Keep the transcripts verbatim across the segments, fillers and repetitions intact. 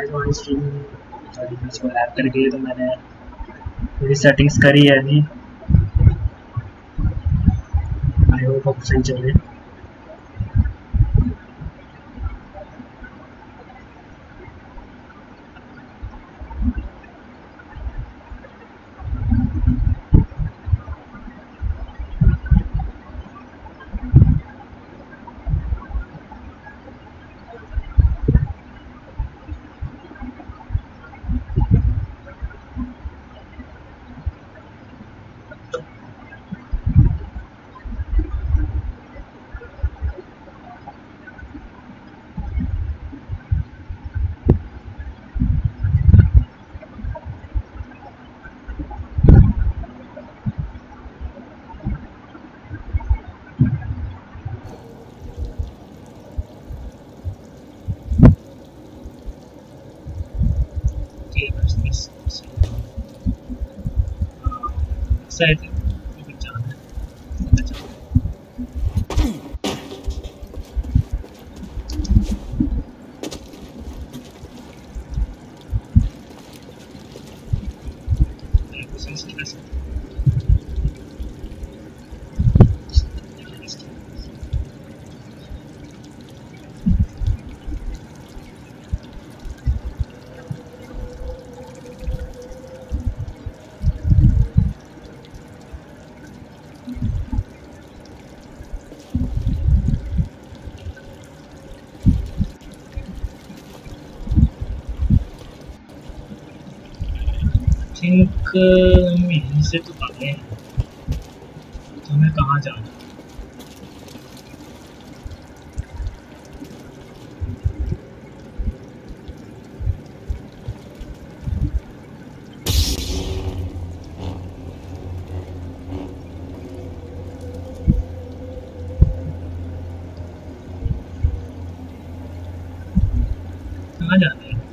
Guys हमारी stream थोड़ी बीच में लैग कर गई, तो मैंने थोड़ी सेटिंग्स करी है अभी। आई होप अब सही चले। I think we can jump. Think हम यहीं से तो भागे हैं, तो हमें कहाँ जाना? कहाँ जाना है?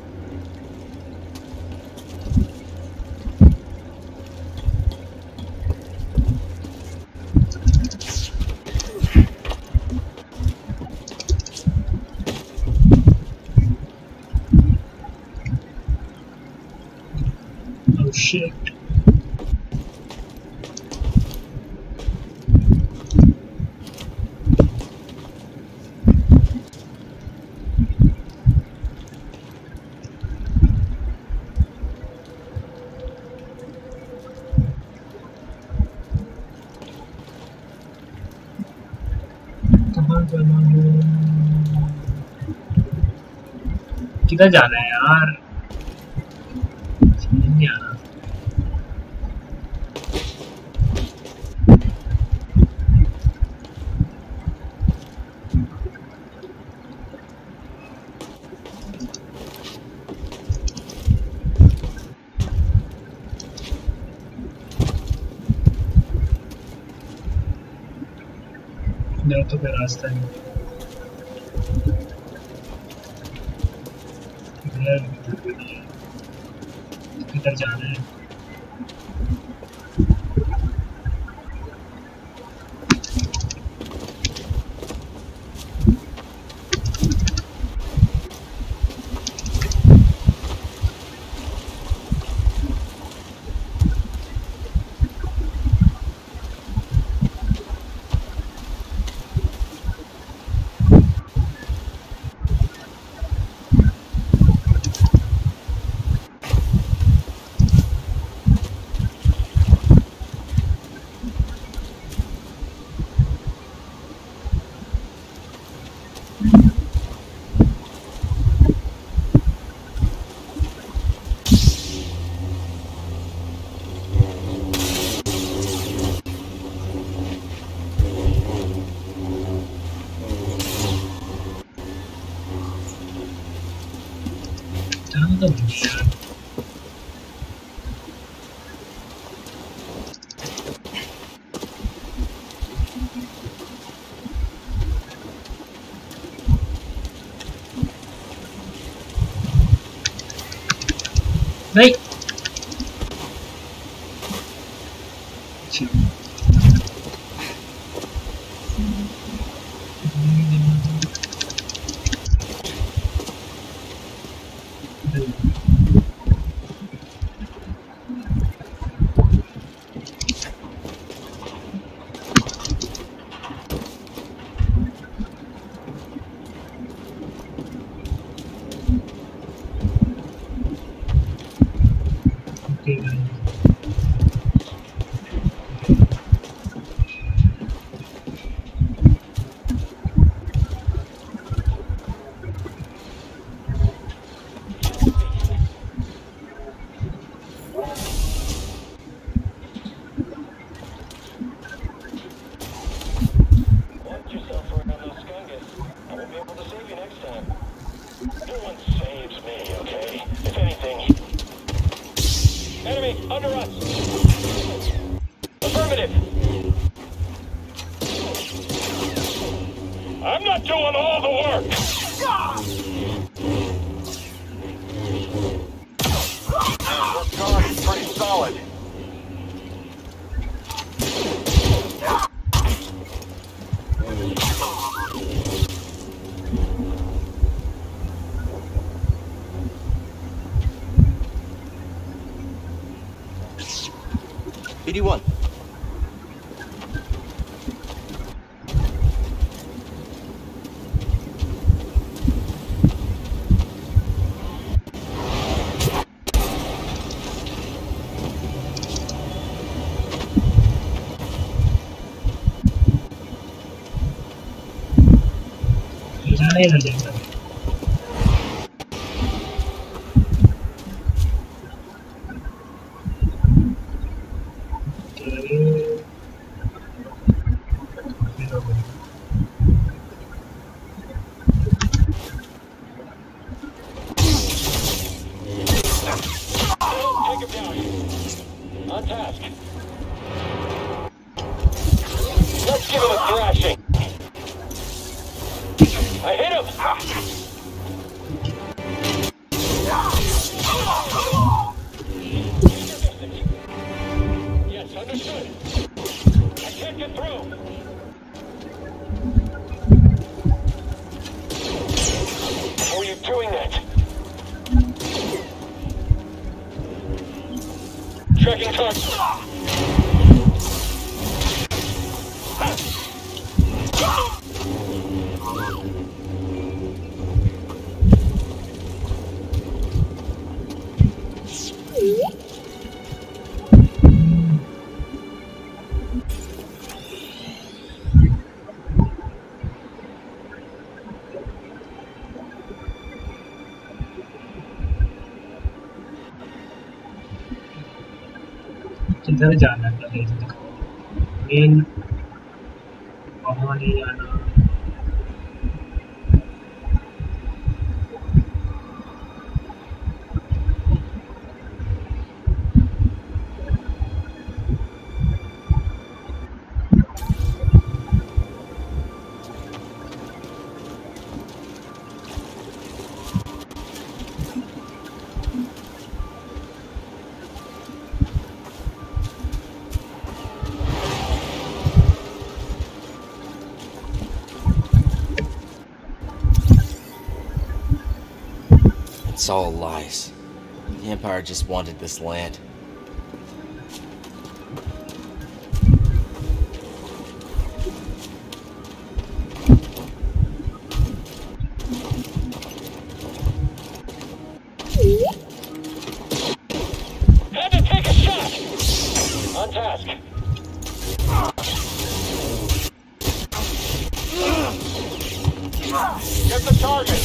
Shit. कहाँ जाना है? किधर जाना है यार? समझ नहीं आ रहा। मेरा तो कोई रास्ता नहीं, किधर जाना है? तो नहीं Enemy under us. Affirmative. I'm not doing all the work. This guard is pretty solid. B D one. जाने न देता On task. Let's give him a thrashing. I hit him. Yes, understood. I can't get through. How are you doing that? Tracking target. किधर जाना है पहले दिखाओ main वहाँ नहीं जाना It's all lies. The Empire just wanted this land. Had to take a shot. On task. Get the target.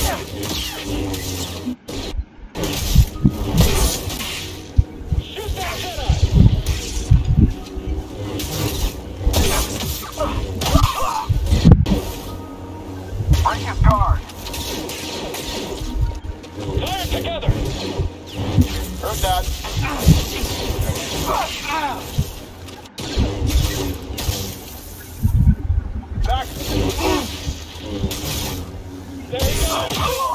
Fire together! Heard that. Back! There you go!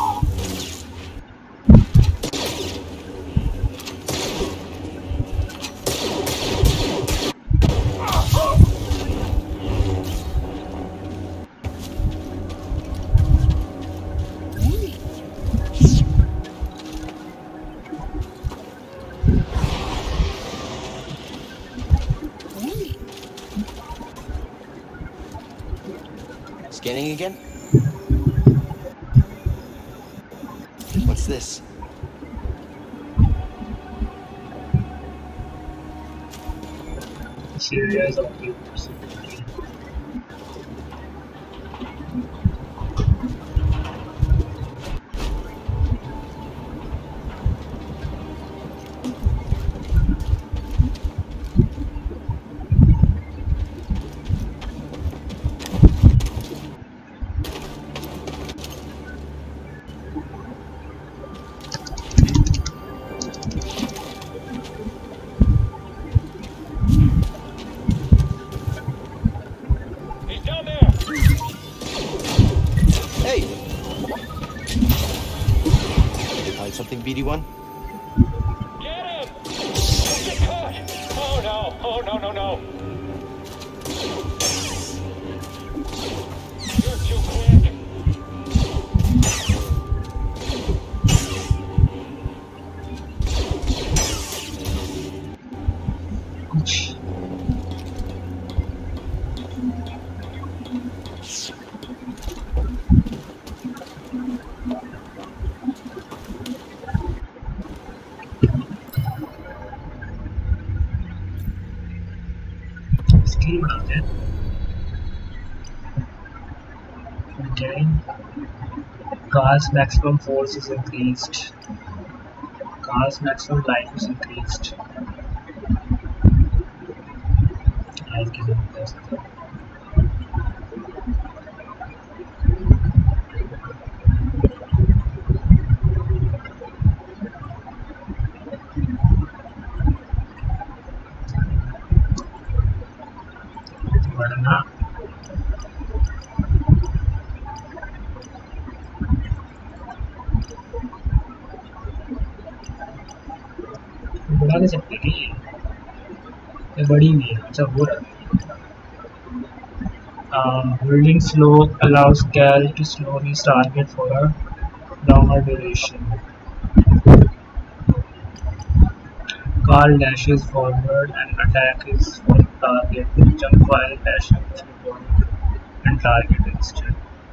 Scanning again? What's this? Serious of people. speedy one? Get him! Don't get caught! Oh no! Oh no no no! You're too quick! कुछ skill बढ़ाते हैं। Okay. Car's maximum force is increased. Car's maximum life is increased. I'll give it this. बढ़ना बढ़ा नहीं सकते कि ये बड़ी हुई है। अच्छा हो रहा है। Uh, holding slow allows Cal to slow his target for a longer duration. Carl dashes forward and attack his target with jump while dashing forward and target instead.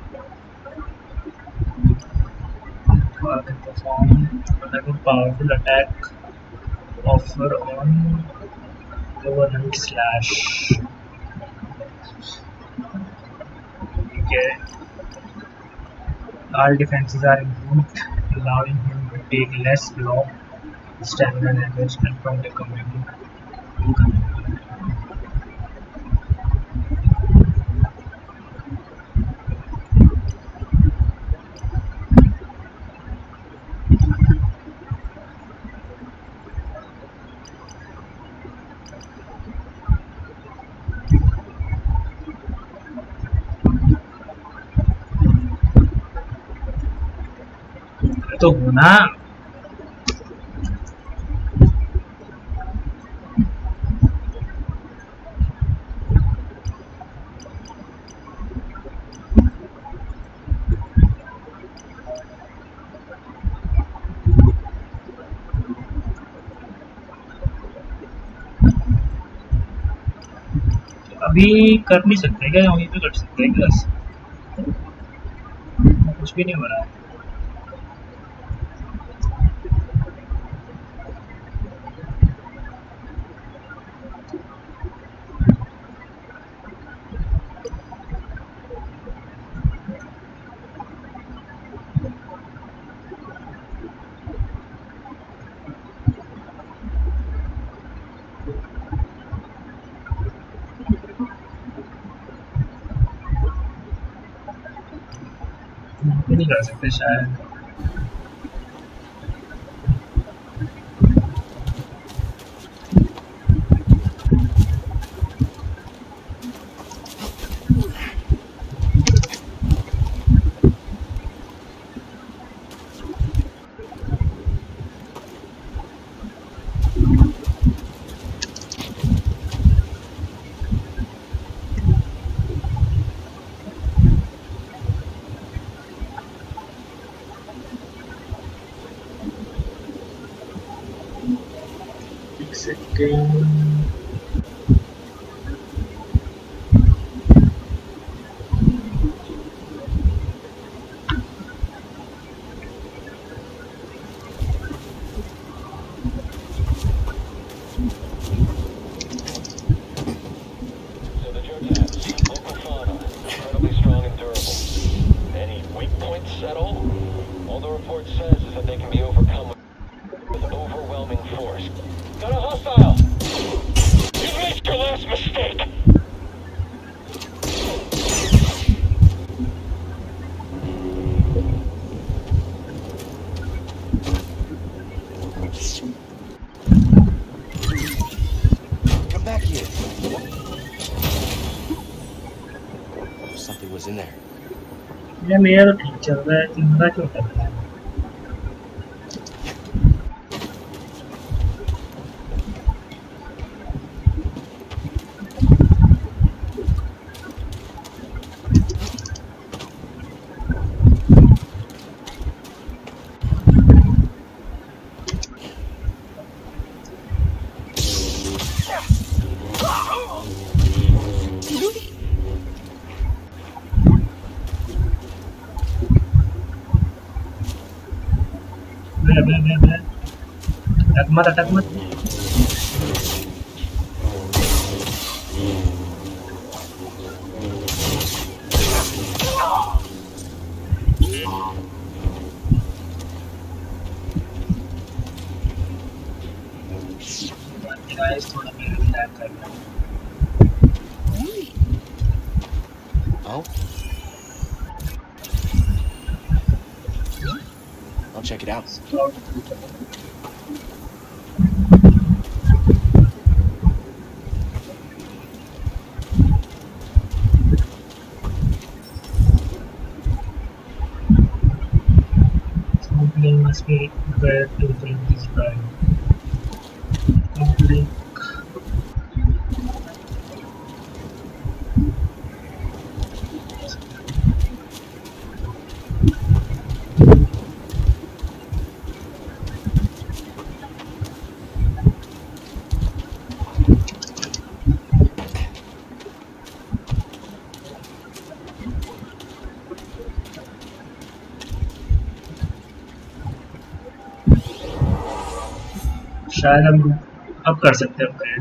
Carl can perform another powerful attack offer on overnight slash. Okay. All defenses are improved, allowing him to take less block, stamina damage, and from the community. तो होना अभी कर नहीं सकते क्या? वहीं पे कर सकते हैं क्या? कुछ भी नहीं हो रहा है। नहीं कर सकते शायद। Second. Something was in there. ये मेरा तो ठीक चल रहा है, तुम्हारा क्यों कर रहा है? अबे अबे अबे अटक मत अटक मत गाइस थोड़ा मेरे लैग कर रहा है Oh? I'll check it out. Something must be prepared to take this ride. Complete. शायद हम अब कर सकते हैं अपग्रेड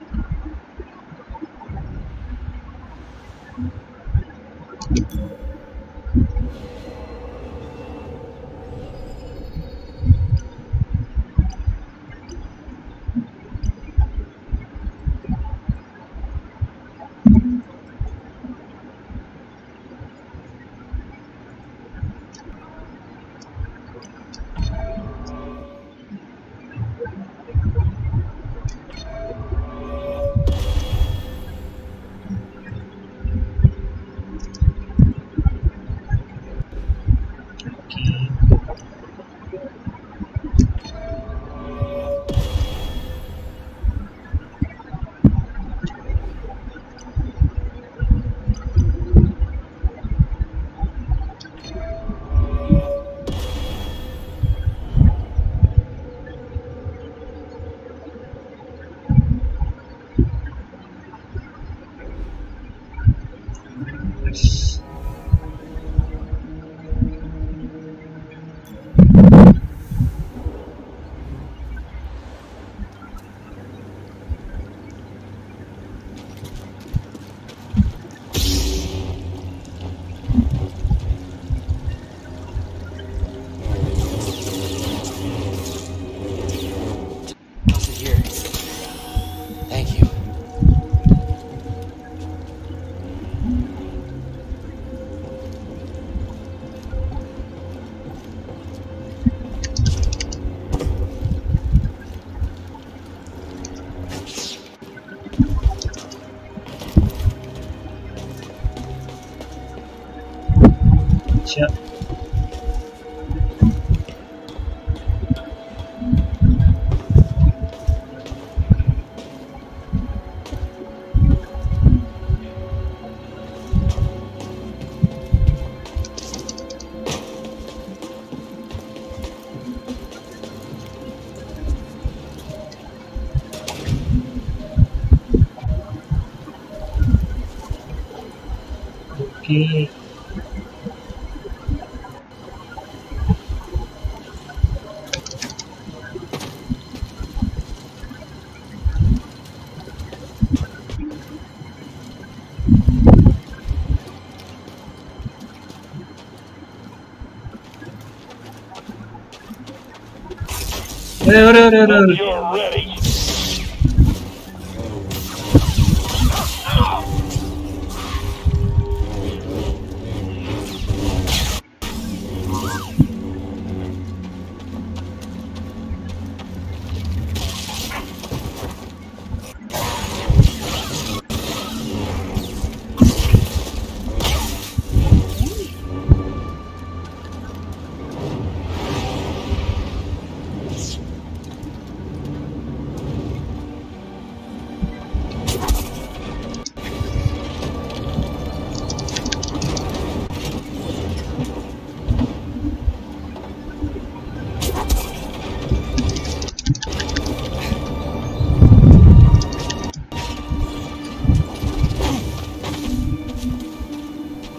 अच्छा ओके अरे अरे अरे अरे अरे You're ready.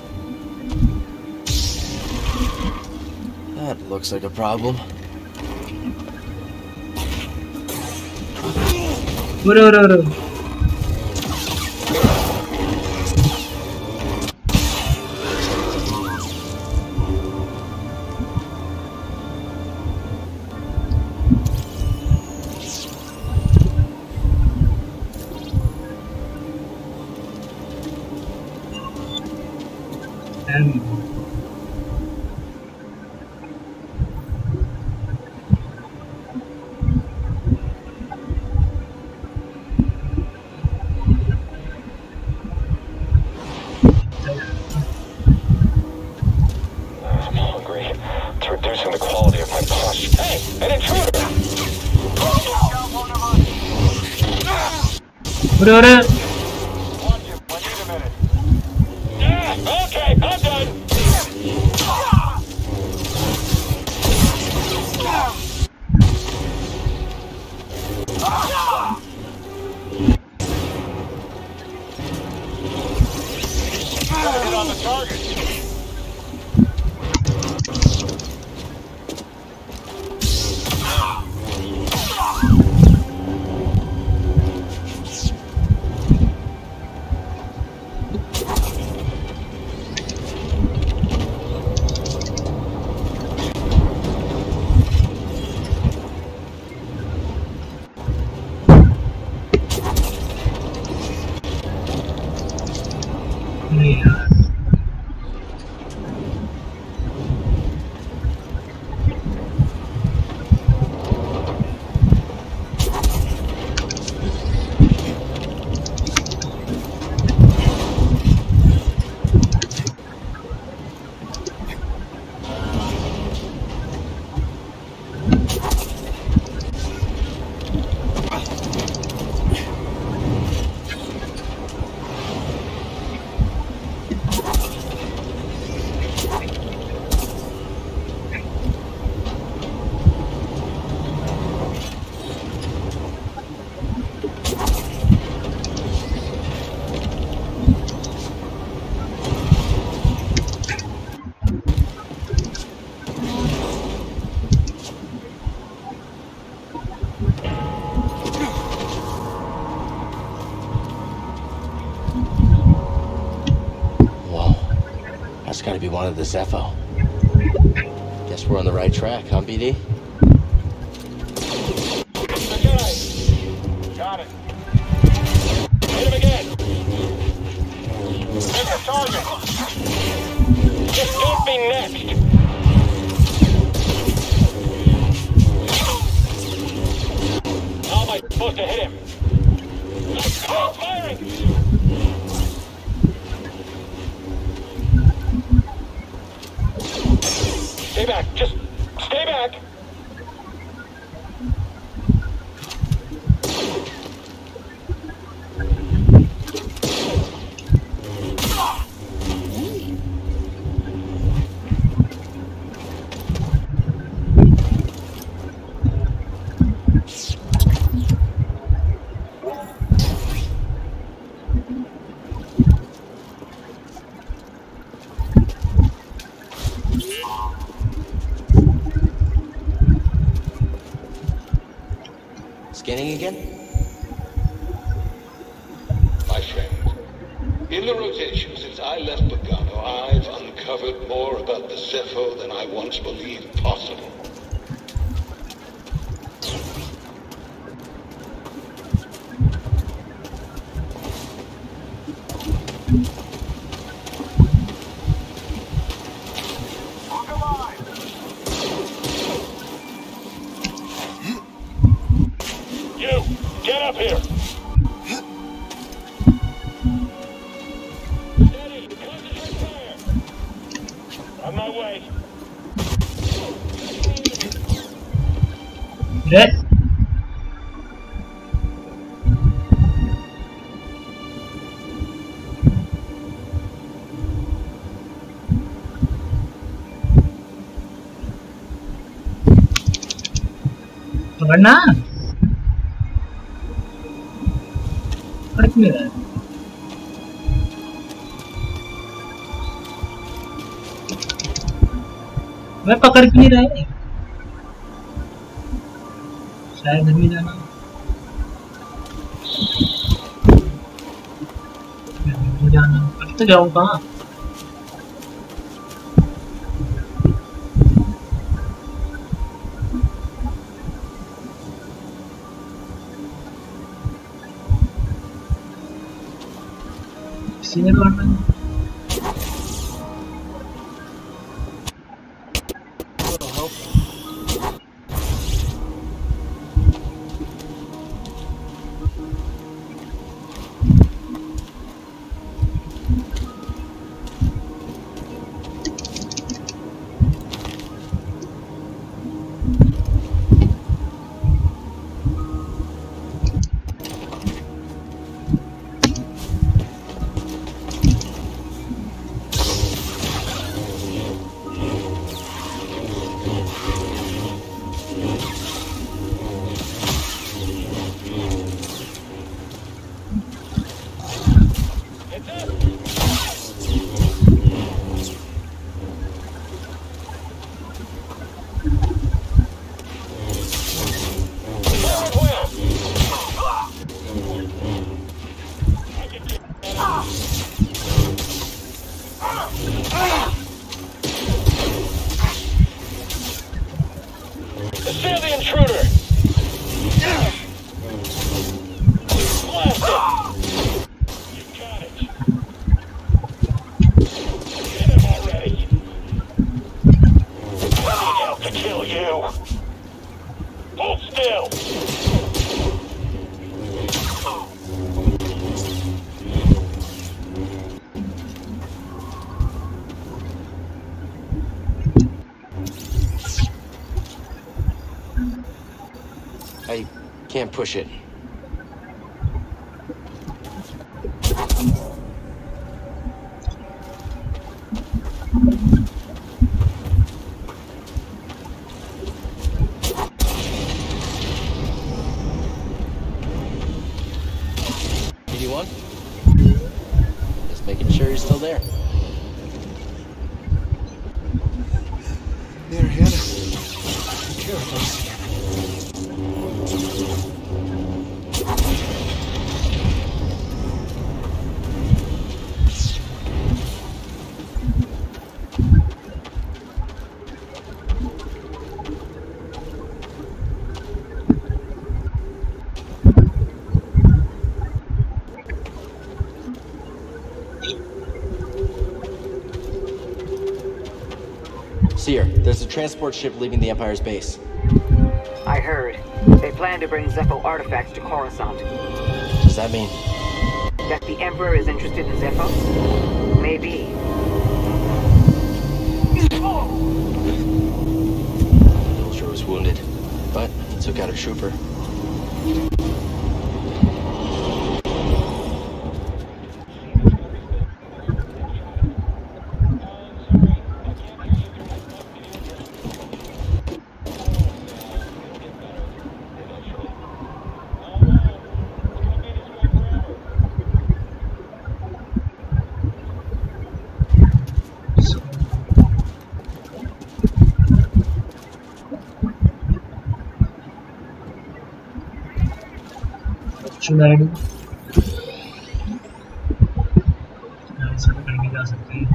That looks like a problem. उरे उरे उरे उरे उरे That's gotta be one of the Zepho. Guess we're on the right track, huh, B D? Got it. Hit him again. Hit the target. Just don't be next. How am I supposed to hit him? I'm firing. Stay back. Just stay back. Scanning again? My friend, in the rotation since I left Bogano, I've uncovered more about the Zepho than I once believed possible. Get up here! Steady! Concentrate fire! On my way! Yes. पकड़ना पकड़ क्यों नहीं रहा है मैं पकड़ क्यों नहीं रहा है शायद हमें जाना तो जाऊँ कहाँ? किसी ने मारना है? Assail the intruder! Blast it! You got it. Get him already. I need help to kill you. Hold still. I can't push it. eighty-one? Just making sure you're still there. There, Hannah. Careful. Seer, there's a transport ship leaving the Empire's base. I heard. They plan to bring Zepho artifacts to Coruscant. Does that mean? That the Emperor is interested in Zepho? Maybe. Pilcher was wounded, but he took out a trooper. Should I do? ऐसा तो करके जा सकते हैं।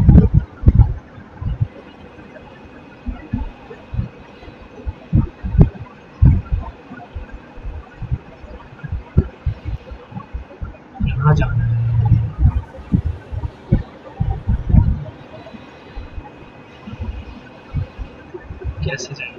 यहाँ जाना है। कैसे जाएंगे?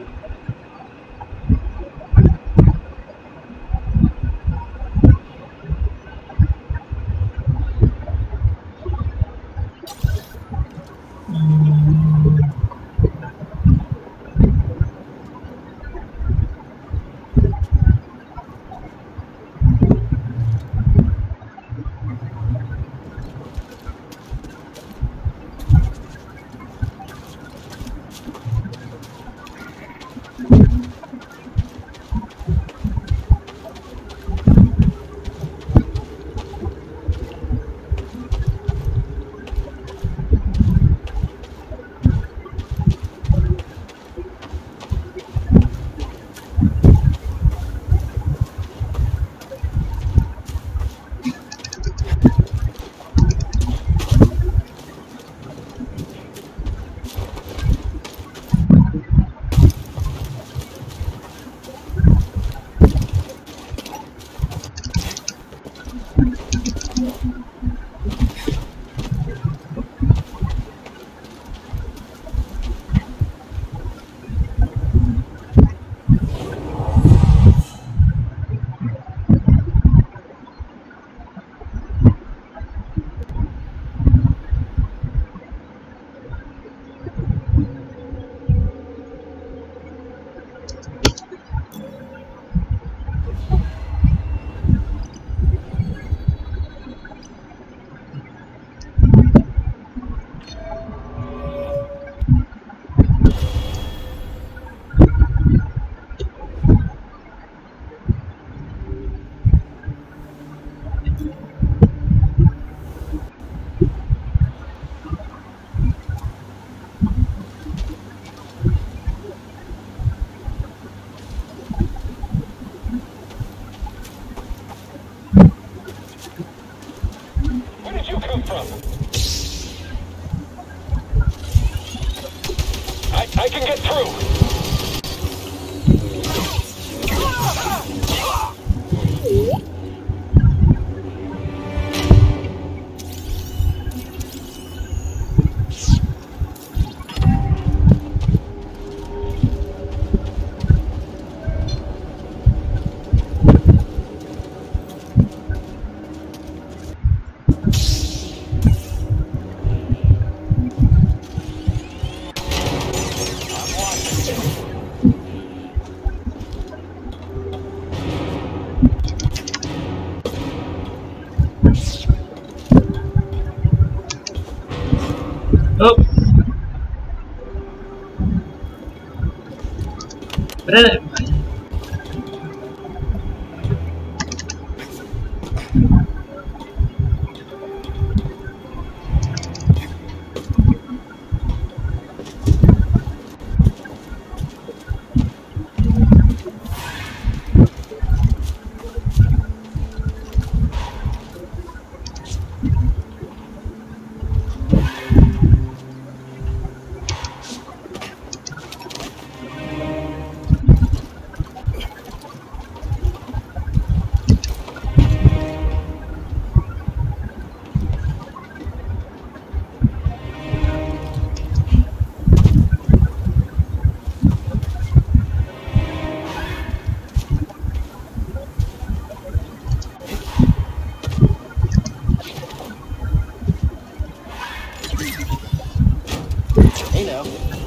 Where did you come from? I, I can get through. Oh. Brother. Hey now.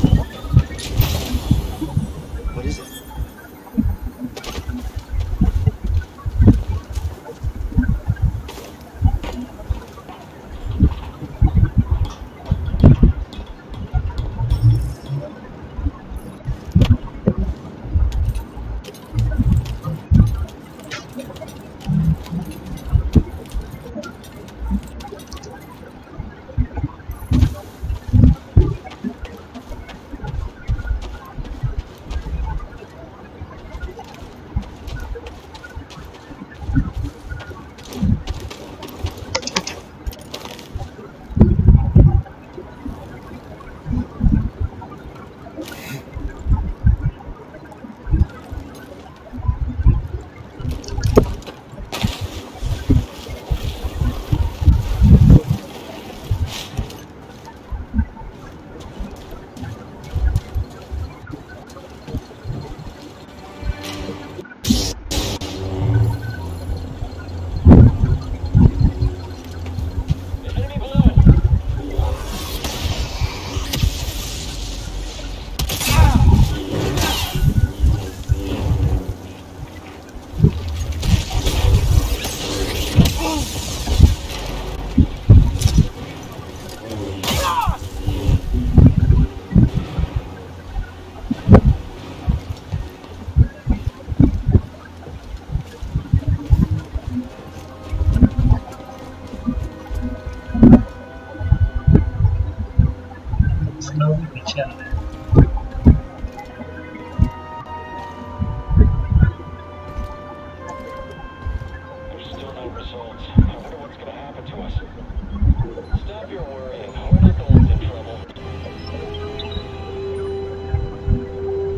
What is it? Slowly reach out. There's still no results. I wonder what's going to happen to us. Stop your worrying. We're not the ones in trouble.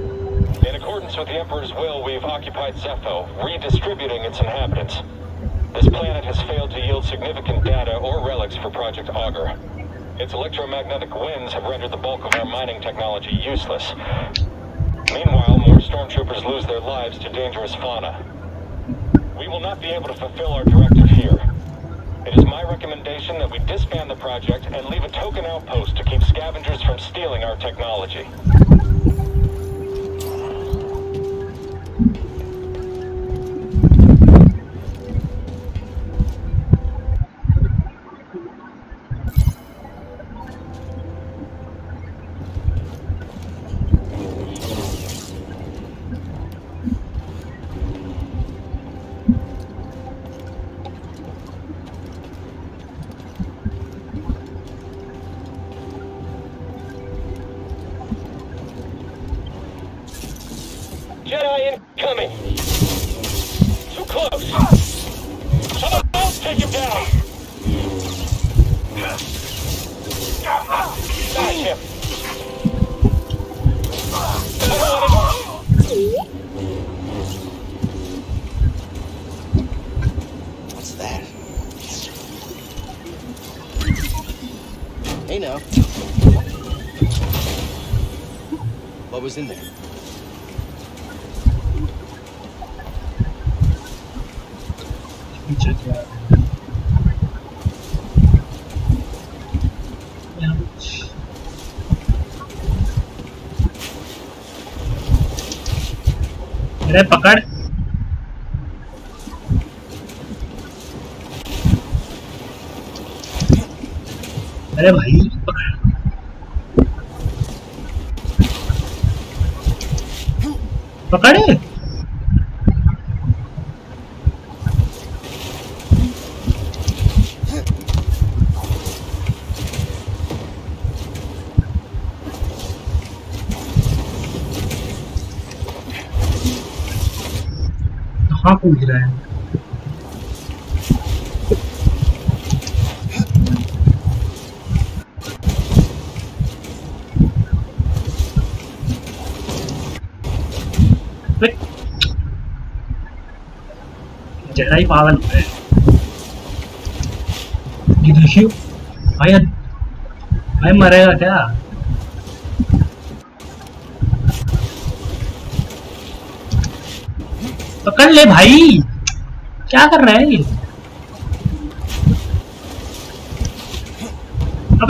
In accordance with the Emperor's will, we've occupied Zepho, redistributing its inhabitants. This planet has failed to yield significant data or relics for Project Augur. Its electromagnetic winds have rendered the bulk of our mining technology useless. Meanwhile, more stormtroopers lose their lives to dangerous fauna. We will not be able to fulfill our directive here. It is my recommendation that we disband the project and leave a token outpost to keep scavengers from stealing our technology. Jedi incoming! Too close! Someone else take him down! Smash him! What's that? Hey now. What was in there? Check it out. अरे पकड़ अरे भाई पकड़ पकड़े कहाँ कूद रहा है जड़ा ही पागल हो गए ये देखियो भाई भाई मरेगा क्या पकड़ ले भाई क्या कर रहा है अबे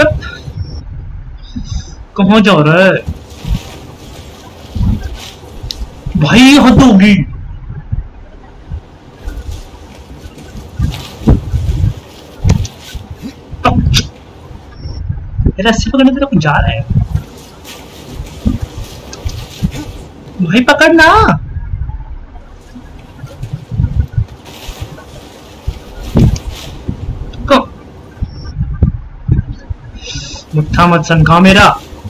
कहाँ जा रहा है भाई हद होगी रस्सी पकड़ने की तरफ जा रहा है भाई पकड़ना मुट्ठा मत सनका मेरा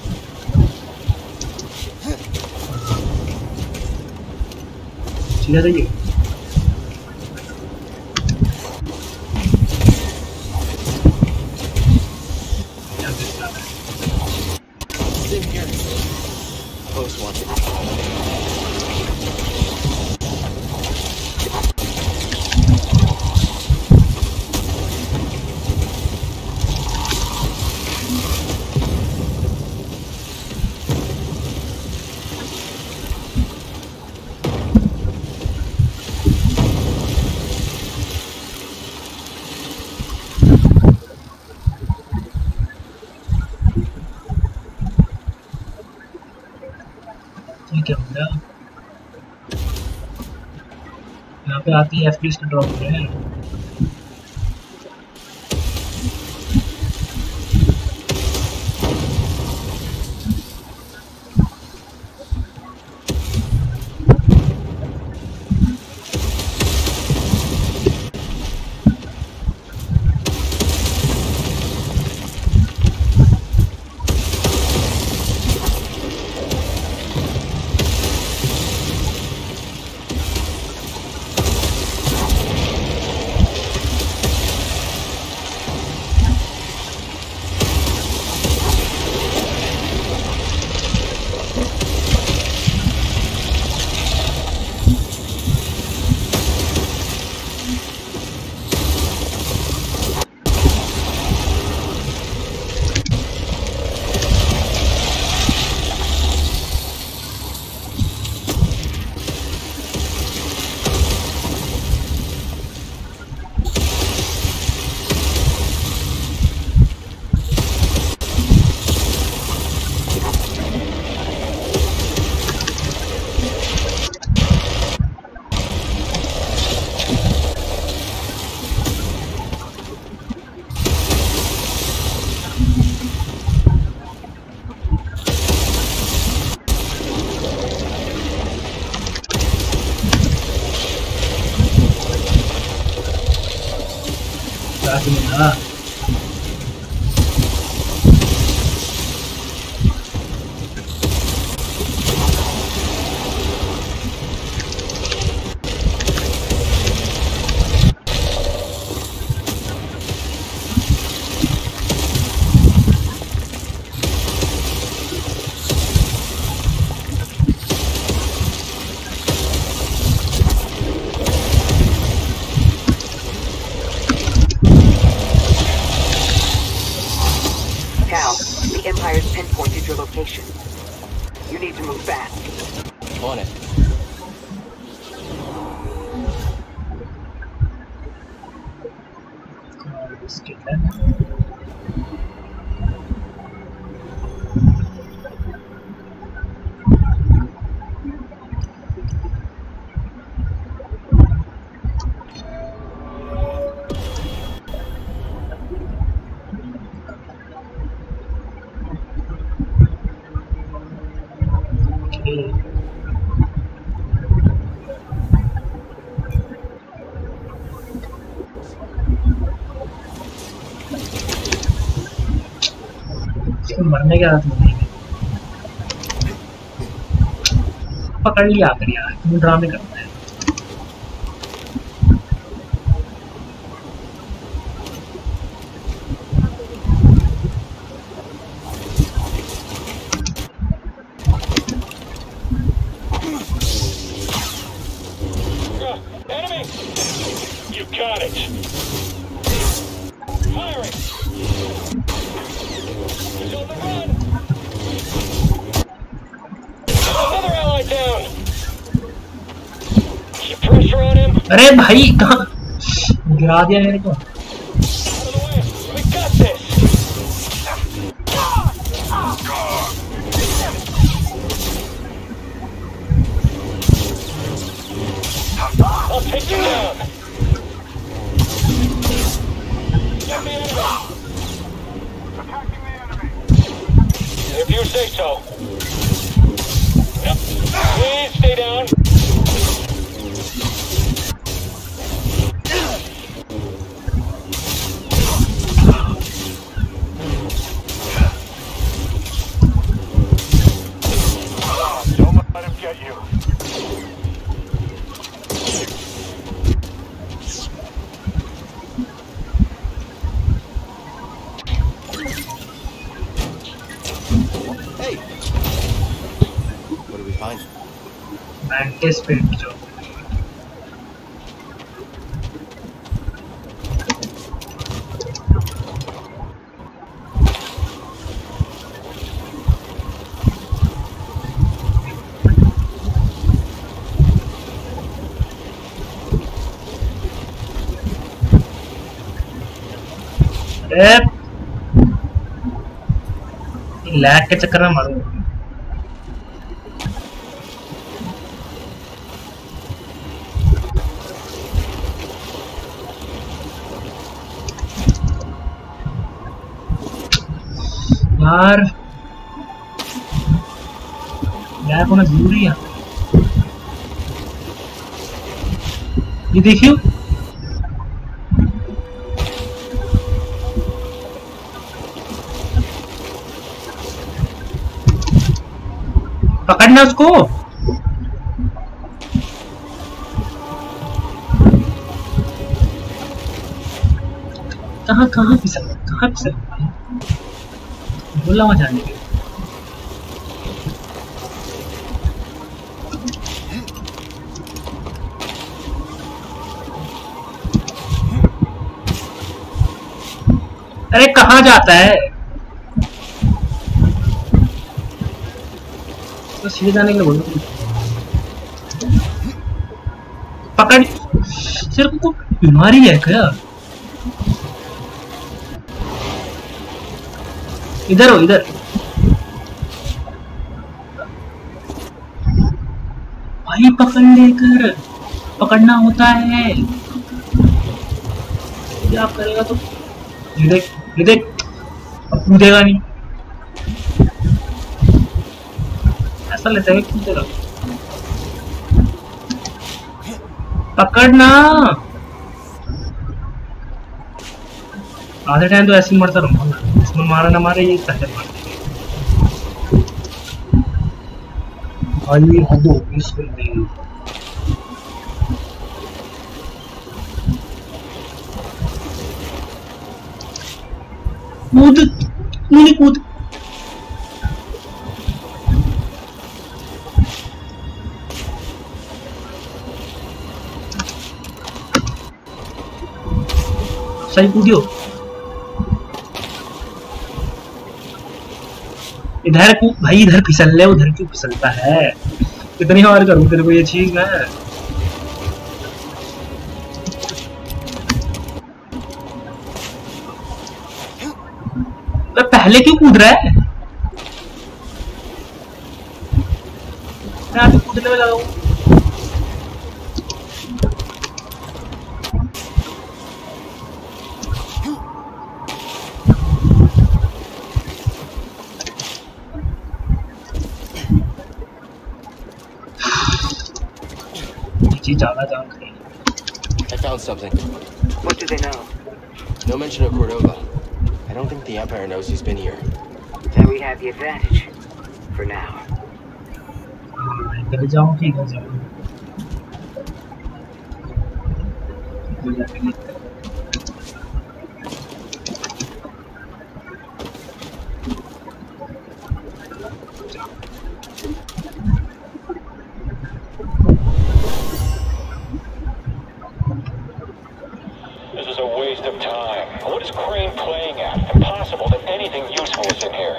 सीधा जाइए Post one. क्या हो गया यहाँ पे आती है एफपीएस का ड्रॉप है रात में ना Empire's pinpointed your location. You need to move fast. On it. Let's get that. मरने के हाथ में पकड़ लिया कर यार, तुम ड्रामे करते हैं। अरे भाई कहाँ गिरा दिया मेरे को। If you say so. Yep. Please stay down. Mantis paint job. अरे लैग के चक्कर में मारूं। यार लैग होना जरूरी है। ये देखियो पकड़ना उसको। कहाँ कहाँ फिसल कहाँ फिसल बोला वहां जाने के। अरे कहाँ जाता है तो सीधे जाने के लिए बोल पकड़। सिर्फ को बीमारी है क्या? इधर हो इधर। भाई पकड़ लेकर पकड़ना होता है। क्या करेगा तो ये देख ये देख अब कूदेगा नहीं। ऐसा लेता है कूदेगा। पकड़ना आधे टाइम तो ऐसे ही मरता रहूंगा ना, इसमें मारा ना मारे ये पहले मार भाई हद हो गई इसमें नहीं। कूद नहीं कूद सही कूदियो इधर को भाई, इधर फिसल ले, उधर क्यों फिसलता है? कितनी बार करूं तेरे को ये चीज मैं? तो पहले क्यों कूद रहा है? मैं अभी कूदने में लगा हूं। I found something. What do they know? No mention of Cordova. I don't think the Empire knows he's been here. Then we have the advantage. For now. इधर जाऊं कि इधर जाऊं? This is a waste of time. What is Crane playing at? Impossible that anything useful is in here.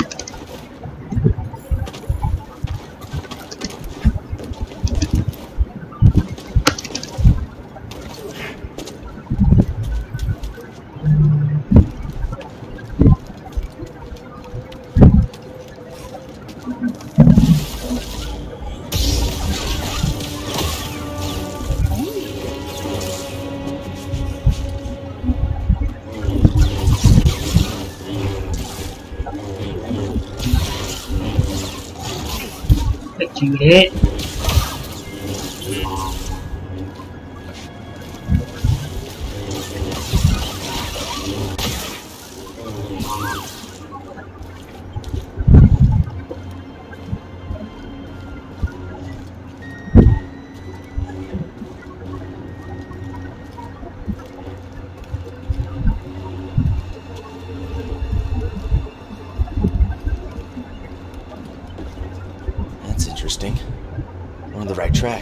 कीड़े Interesting. We're on the right track.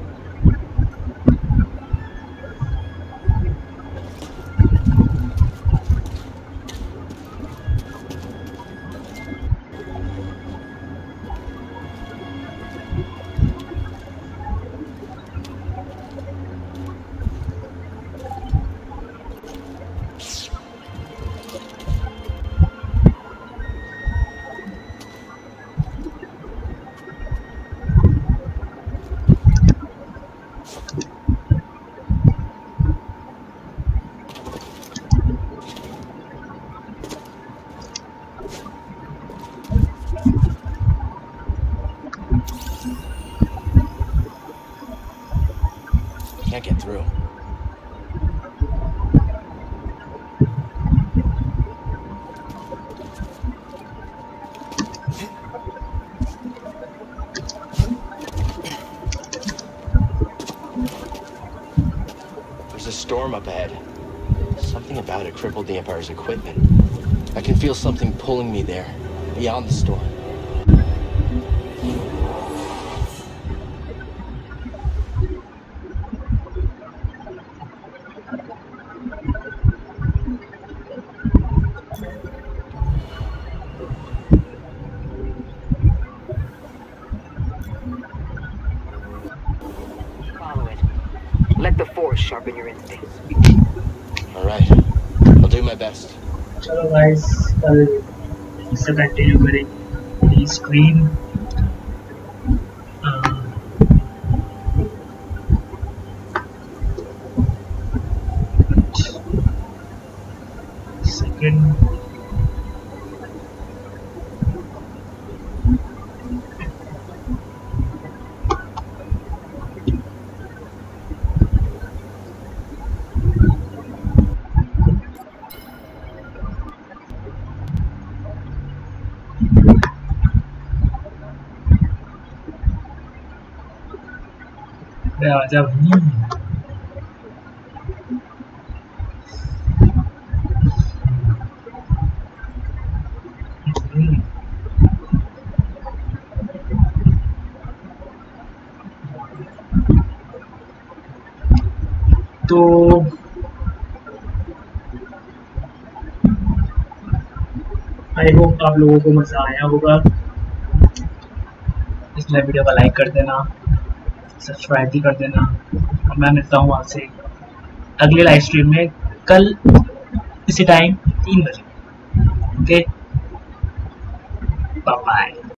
Can't get through. There's a storm up ahead. Something about it crippled the Empire's equipment. I can feel something pulling me there, beyond the storm. Let the Force sharpen your instincts. All right. I'll do my best. चलो guys, कल इससे continue करें screen second आजा भाई। तो I hope आप लोगों को मज़ा आया होगा। इसमें वीडियो को लाइक कर देना, सब्सक्राइब भी कर देना, और मैं मिलता हूँ आपसे अगले लाइव स्ट्रीम में कल इसी टाइम तीन बजे। ओके।